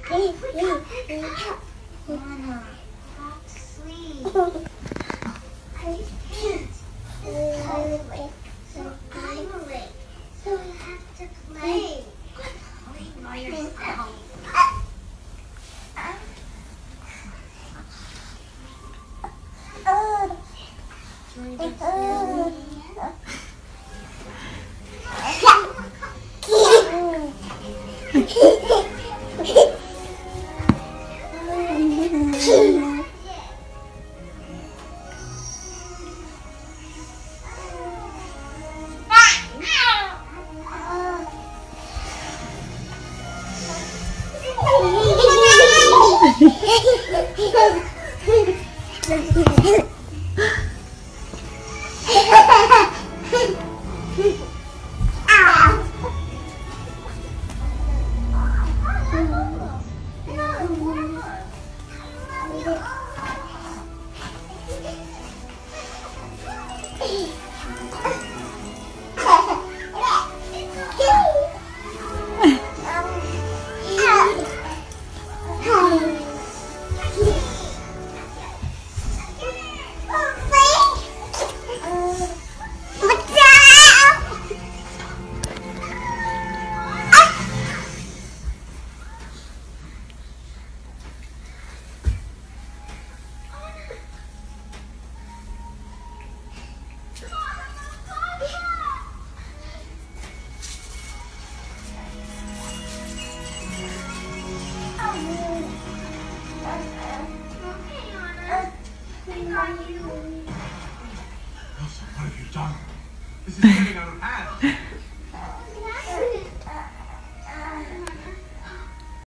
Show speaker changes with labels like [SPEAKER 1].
[SPEAKER 1] Anna, back to sleep. I can't. So I'm awake. So I have to play. Play by yourself.
[SPEAKER 2] Elsa, what have you done? This is